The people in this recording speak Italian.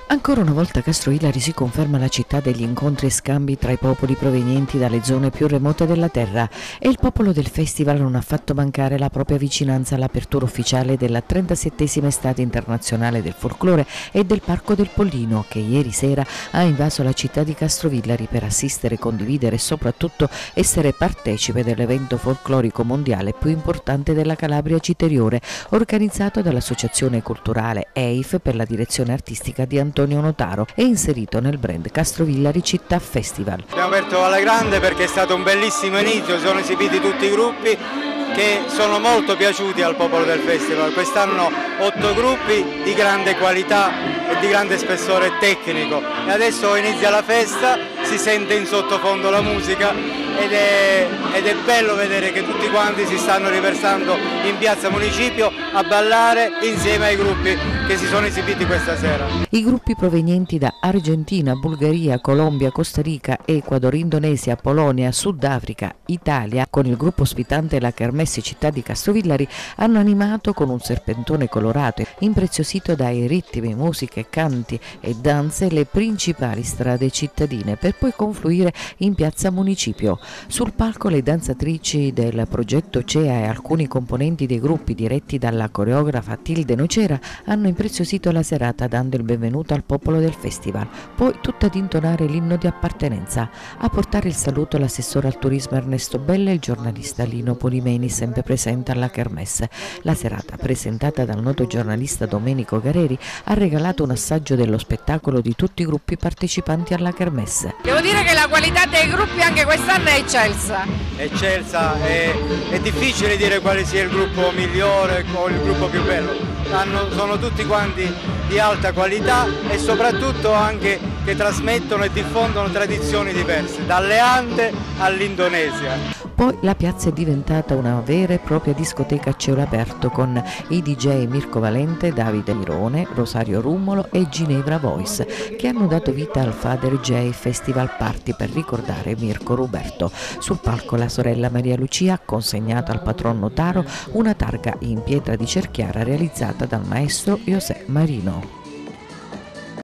Ancora una volta Castrovillari si conferma la città degli incontri e scambi tra i popoli provenienti dalle zone più remote della terra e il popolo del festival non ha fatto mancare la propria vicinanza all'apertura ufficiale della 37esima estate internazionale del folklore e del Parco del Pollino, che ieri sera ha invaso la città di Castrovillari per assistere, condividere e soprattutto essere partecipe dell'evento folclorico mondiale più importante della Calabria Citeriore, organizzato dall'Associazione Culturale EIF per la direzione artistica di Antonio Notaro e inserito nel brand Castrovillari Città Festival. Abbiamo aperto alla grande perché è stato un bellissimo inizio, si sono esibiti tutti i gruppi che sono molto piaciuti al popolo del festival. Quest'anno 8 gruppi di grande qualità e di grande spessore tecnico e adesso inizia la festa, si sente in sottofondo la musica ed è bello vedere che tutti quanti si stanno riversando in piazza Municipio a ballare insieme ai gruppi che si sono esibiti questa sera. I gruppi provenienti da Argentina, Bulgaria, Colombia, Costa Rica, Ecuador, Indonesia, Polonia, Sudafrica, Italia, con il gruppo ospitante la Kermesse Città di Castrovillari, hanno animato con un serpentone colorato impreziosito dai ritmi, musiche, canti e danze le principali strade cittadine per poi confluire in piazza Municipio. Sul palco le danzatrici del progetto CEA e alcuni componenti dei gruppi diretti dalla coreografa Tilde Nocera hanno impreziosito la serata dando il benvenuto al popolo del festival, poi tutta ad intonare l'inno di appartenenza. A portare il saluto l'assessore al turismo Ernesto Bella e il giornalista Lino Polimeni, sempre presente alla Kermesse. La serata, presentata dal noto giornalista Domenico Gareri, ha regalato un assaggio dello spettacolo di tutti i gruppi partecipanti alla Kermesse. Devo dire che la qualità dei gruppi anche quest'anno è eccelsa. È difficile dire quale sia il gruppo migliore o il gruppo più bello. Sono tutti quanti di alta qualità e soprattutto anche che trasmettono e diffondono tradizioni diverse, dalle Ande all'Indonesia. Poi la piazza è diventata una vera e propria discoteca a cielo aperto con i DJ Mirko Valente, Davide Mirone, Rosario Rummolo e Ginevra Voice, che hanno dato vita al Father J Festival Party per ricordare Mirko Ruberto. Sul palco la sorella Maria Lucia ha consegnato al patron Notaro una targa in pietra di Cerchiara realizzata dal maestro José Marino.